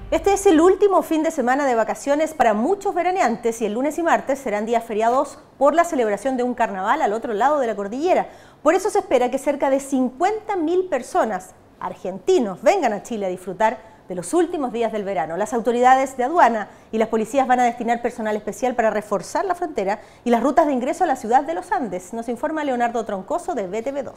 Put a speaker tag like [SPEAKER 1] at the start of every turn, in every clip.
[SPEAKER 1] Este es el último fin de semana de vacaciones para muchos veraneantes y el lunes y martes serán días feriados por la celebración de un carnaval al otro lado de la cordillera. Por eso se espera que cerca de 50.000 personas, argentinos, vengan a Chile a disfrutar de los últimos días del verano. Las autoridades de aduana y las policías van a destinar personal especial para reforzar la frontera y las rutas de ingreso a la ciudad de los Andes. Nos informa Leonardo Troncoso de BTV2.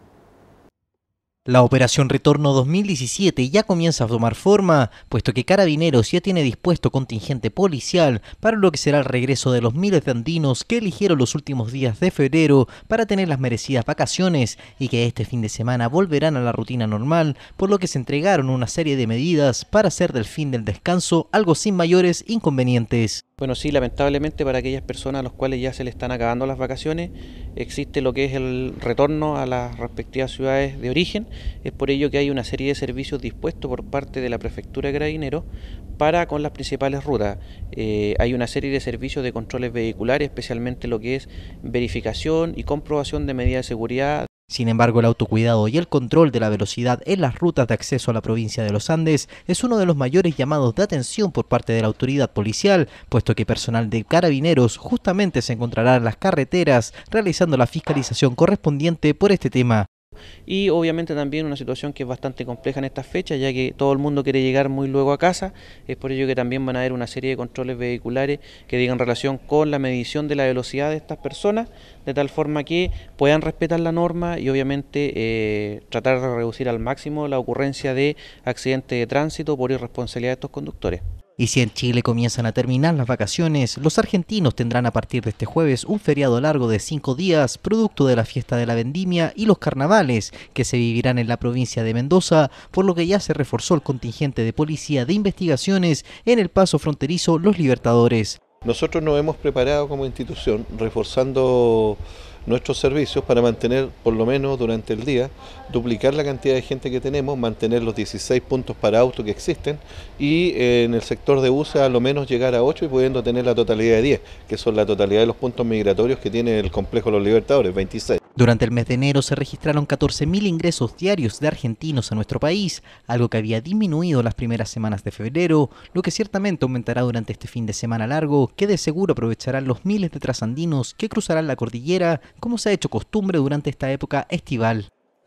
[SPEAKER 2] La operación Retorno 2017 ya comienza a tomar forma, puesto que Carabineros ya tiene dispuesto contingente policial para lo que será el regreso de los miles de andinos que eligieron los últimos días de febrero para tener las merecidas vacaciones y que este fin de semana volverán a la rutina normal, por lo que se entregaron una serie de medidas para hacer del fin del descanso algo sin mayores inconvenientes.
[SPEAKER 3] Bueno, sí, lamentablemente para aquellas personas a las cuales ya se les están acabando las vacaciones, existe lo que es el retorno a las respectivas ciudades de origen. Es por ello que hay una serie de servicios dispuestos por parte de la Prefectura de Carabineros para con las principales rutas. Hay una serie de servicios de controles vehiculares, especialmente lo que es verificación y comprobación de medidas de seguridad.
[SPEAKER 2] Sin embargo, el autocuidado y el control de la velocidad en las rutas de acceso a la provincia de los Andes es uno de los mayores llamados de atención por parte de la autoridad policial, puesto que personal de Carabineros justamente se encontrará en las carreteras realizando la fiscalización correspondiente por este tema.
[SPEAKER 3] Y obviamente también una situación que es bastante compleja en estas fechas, ya que todo el mundo quiere llegar muy luego a casa. Es por ello que también van a haber una serie de controles vehiculares que digan relación con la medición de la velocidad de estas personas, de tal forma que puedan respetar la norma y obviamente tratar de reducir al máximo la ocurrencia de accidentes de tránsito por irresponsabilidad de estos conductores.
[SPEAKER 2] Y si en Chile comienzan a terminar las vacaciones, los argentinos tendrán a partir de este jueves un feriado largo de 5 días, producto de la fiesta de la vendimia y los carnavales que se vivirán en la provincia de Mendoza, por lo que ya se reforzó el contingente de policía de investigaciones en el paso fronterizo Los Libertadores.
[SPEAKER 4] Nosotros nos hemos preparado como institución reforzando nuestros servicios para mantener, por lo menos durante el día, duplicar la cantidad de gente que tenemos, mantener los 16 puntos para auto que existen y en el sector de buses a lo menos llegar a 8 y pudiendo tener la totalidad de 10, que son la totalidad de los puntos migratorios que tiene el complejo Los Libertadores, 26.
[SPEAKER 2] Durante el mes de enero se registraron 14.000 ingresos diarios de argentinos a nuestro país, algo que había disminuido las primeras semanas de febrero, lo que ciertamente aumentará durante este fin de semana largo, que de seguro aprovecharán los miles de trasandinos que cruzarán la cordillera, como se ha hecho costumbre durante esta época estival.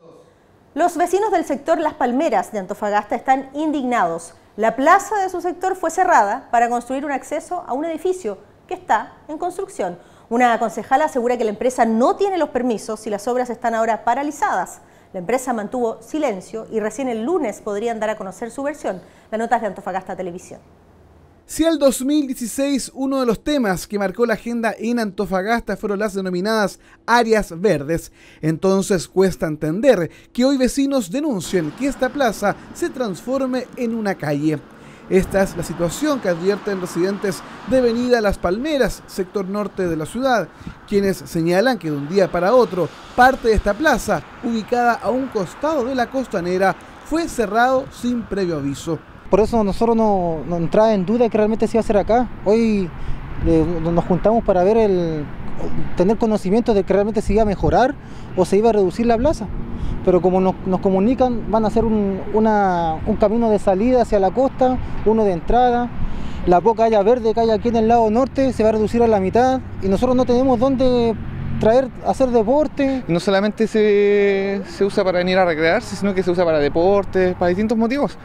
[SPEAKER 1] Los vecinos del sector Las Palmeras de Antofagasta están indignados. La plaza de su sector fue cerrada para construir un acceso a un edificio que está en construcción. Una concejala asegura que la empresa no tiene los permisos y las obras están ahora paralizadas. La empresa mantuvo silencio y recién el lunes podrían dar a conocer su versión. La nota es de Antofagasta Televisión.
[SPEAKER 5] Si el 2016 uno de los temas que marcó la agenda en Antofagasta fueron las denominadas áreas verdes, entonces cuesta entender que hoy vecinos denuncien que esta plaza se transforme en una calle. Esta es la situación que advierten residentes de Avenida Las Palmeras, sector norte de la ciudad, quienes señalan que de un día para otro parte de esta plaza, ubicada a un costado de la costanera, fue cerrado sin previo aviso.
[SPEAKER 6] Por eso nosotros no entraba en duda que realmente se iba a hacer acá. Hoy nos juntamos para ver tener conocimiento de que realmente se iba a mejorar o se iba a reducir la plaza. Pero como nos comunican, van a hacer un camino de salida hacia la costa, uno de entrada. La poca área verde que hay aquí en el lado norte se va a reducir a la mitad y nosotros no tenemos dónde hacer deporte.
[SPEAKER 7] No solamente se usa para venir a recrearse, sino que se usa para deportes, para distintos motivos.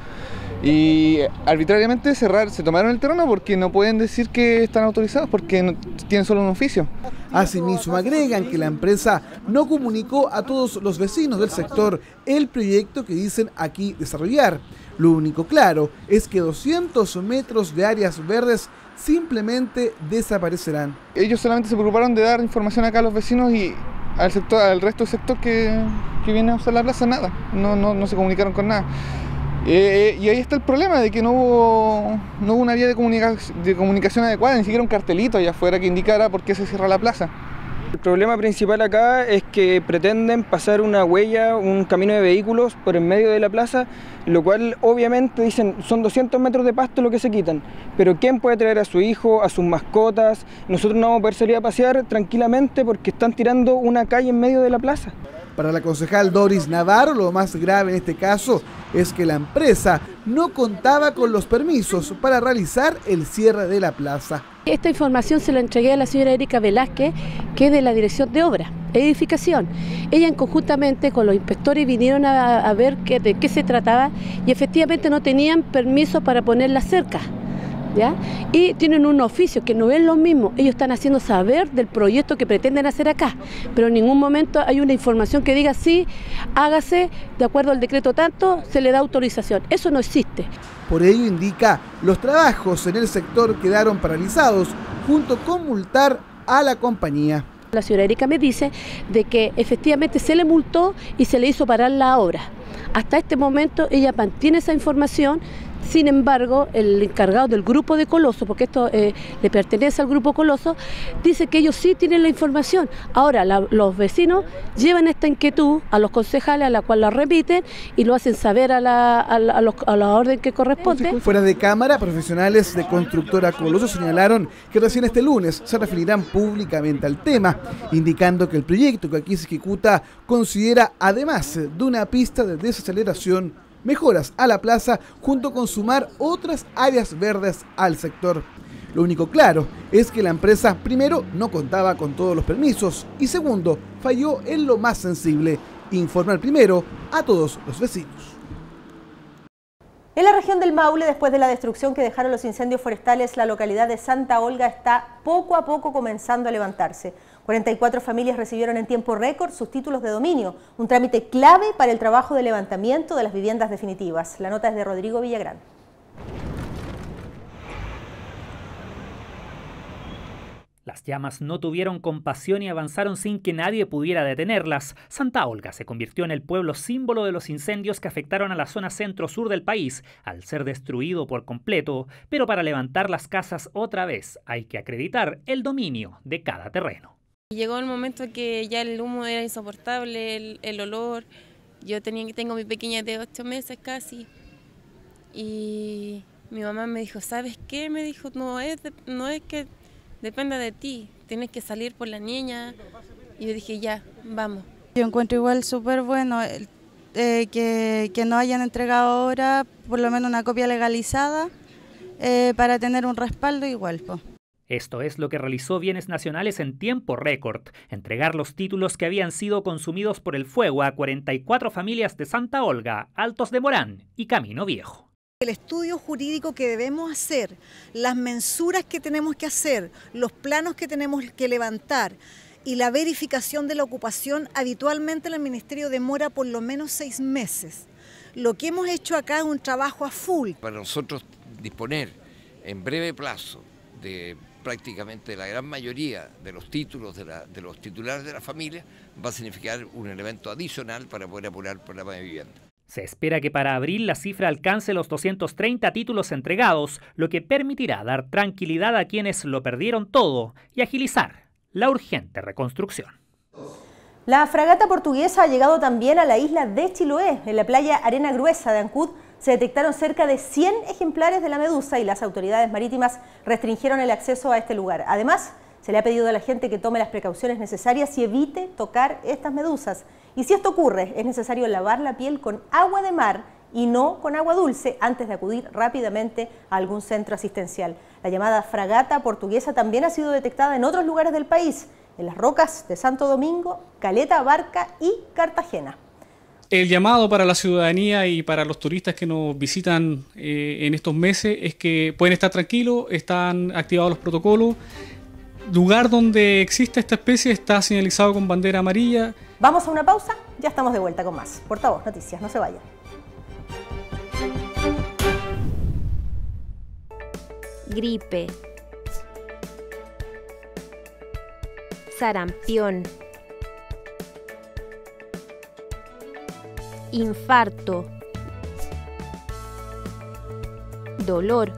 [SPEAKER 7] Y arbitrariamente se tomaron el terreno porque no pueden decir que están autorizados, porque tienen solo un oficio.
[SPEAKER 5] Asimismo agregan que la empresa no comunicó a todos los vecinos del sector el proyecto que dicen aquí desarrollar. Lo único claro es que 200 metros de áreas verdes simplemente desaparecerán.
[SPEAKER 7] Ellos solamente se preocuparon de dar información acá a los vecinos y al resto del sector que viene a usar la plaza nada, no se comunicaron con nada. Y ahí está el problema de que no hubo una vía de comunicación adecuada, ni siquiera un cartelito allá afuera que indicara por qué se cierra la plaza.
[SPEAKER 8] El problema principal acá es que pretenden pasar una huella, un camino de vehículos por en medio de la plaza, lo cual obviamente dicen son 200 metros de pasto lo que se quitan, pero ¿quién puede traer a su hijo, a sus mascotas? Nosotros no vamos a poder salir a pasear tranquilamente porque están tirando una calle en medio de la plaza.
[SPEAKER 5] Para la concejal Doris Navarro, lo más grave en este caso es que la empresa no contaba con los permisos para realizar el cierre de la plaza.
[SPEAKER 9] Esta información se la entregué a la señora Erika Velázquez, que es de la Dirección de Obras, Edificación. Ella conjuntamente con los inspectores vinieron a ver de qué se trataba y efectivamente no tenían permiso para poner la cerca. ¿Ya? Y tienen un oficio que no es lo mismo, ellos están haciendo saber del proyecto que pretenden hacer acá, pero en ningún momento hay una información que diga sí, hágase, de acuerdo al decreto tanto, se le da autorización, eso no existe.
[SPEAKER 5] Por ello indica, los trabajos en el sector quedaron paralizados, junto con multar a la compañía.
[SPEAKER 9] La señora Erika me dice de que efectivamente se le multó y se le hizo parar la obra. Hasta este momento ella mantiene esa información. Sin embargo, el encargado del grupo de Coloso, porque esto le pertenece al grupo Coloso, dice que ellos sí tienen la información. Ahora, los vecinos llevan esta inquietud a los concejales, a la cual la remiten y lo hacen saber a la orden que corresponde.
[SPEAKER 5] Fuera de cámara, profesionales de constructora Coloso señalaron que recién este lunes se referirán públicamente al tema, indicando que el proyecto que aquí se ejecuta considera, además de una pista de desaceleración, mejoras a la plaza junto con sumar otras áreas verdes al sector. Lo único claro es que la empresa, primero, no contaba con todos los permisos y segundo, falló en lo más sensible, informar primero a todos los vecinos.
[SPEAKER 1] En la región del Maule, después de la destrucción que dejaron los incendios forestales, la localidad de Santa Olga está poco a poco comenzando a levantarse. 44 familias recibieron en tiempo récord sus títulos de dominio, un trámite clave para el trabajo de levantamiento de las viviendas definitivas. La nota es de Rodrigo Villagrán.
[SPEAKER 10] Las llamas no tuvieron compasión y avanzaron sin que nadie pudiera detenerlas. Santa Olga se convirtió en el pueblo símbolo de los incendios que afectaron a la zona centro-sur del país, al ser destruido por completo. Pero para levantar las casas otra vez hay que acreditar el dominio de cada terreno.
[SPEAKER 11] Llegó el momento que ya el humo era insoportable, el olor. Yo tengo mi pequeña de 8 meses casi. Y mi mamá me dijo, ¿sabes qué? Me dijo, no es que dependa de ti, tienes que salir por la niña. Y yo dije, ya, vamos.
[SPEAKER 12] Yo encuentro igual súper bueno que nos hayan entregado ahora por lo menos una copia legalizada para tener un respaldo igual, po.
[SPEAKER 10] Esto es lo que realizó Bienes Nacionales en tiempo récord, entregar los títulos que habían sido consumidos por el fuego a 44 familias de Santa Olga, Altos de Morán y Camino Viejo.
[SPEAKER 13] El estudio jurídico que debemos hacer, las mensuras que tenemos que hacer, los planos que tenemos que levantar y la verificación de la ocupación, habitualmente en el Ministerio demora por lo menos 6 meses. Lo que hemos hecho acá es un trabajo a full.
[SPEAKER 14] Para nosotros disponer en breve plazo de prácticamente la gran mayoría de los títulos de los titulares de la familia va a significar un elemento adicional para poder apurar el programa de vivienda.
[SPEAKER 10] Se espera que para abril la cifra alcance los 230 títulos entregados, lo que permitirá dar tranquilidad a quienes lo perdieron todo y agilizar la urgente reconstrucción.
[SPEAKER 1] La fragata portuguesa ha llegado también a la isla de Chiloé. En la playa Arena Gruesa de Ancud se detectaron cerca de 100 ejemplares de la medusa y las autoridades marítimas restringieron el acceso a este lugar. Además, se le ha pedido a la gente que tome las precauciones necesarias y evite tocar estas medusas. Y si esto ocurre, es necesario lavar la piel con agua de mar y no con agua dulce antes de acudir rápidamente a algún centro asistencial. La llamada fragata portuguesa también ha sido detectada en otros lugares del país, en las rocas de Santo Domingo, Caleta, Barca y Cartagena.
[SPEAKER 15] El llamado para la ciudadanía y para los turistas que nos visitan en estos meses es que pueden estar tranquilos, están activados los protocolos. Lugar donde existe esta especie está señalizado con bandera amarilla.
[SPEAKER 1] Vamos a una pausa, ya estamos de vuelta con más. Portavoz Noticias, no se vayan.
[SPEAKER 16] Gripe, sarampión, infarto, dolor,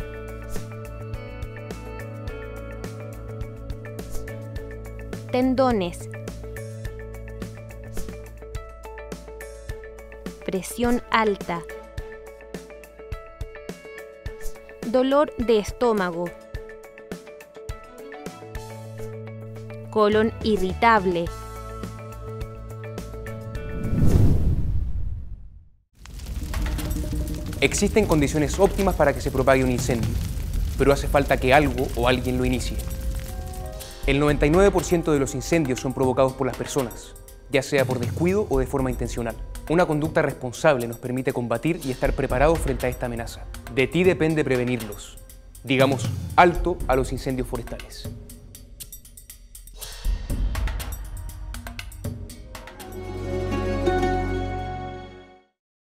[SPEAKER 16] tendones, presión alta, dolor de estómago, colon irritable,
[SPEAKER 17] Existen condiciones óptimas para que se propague un incendio, pero hace falta que algo o alguien lo inicie. El 99% de los incendios son provocados por las personas, ya sea por descuido o de forma intencional. Una conducta responsable nos permite combatir y estar preparados frente a esta amenaza. De ti depende prevenirlos. Digamos alto a los incendios forestales.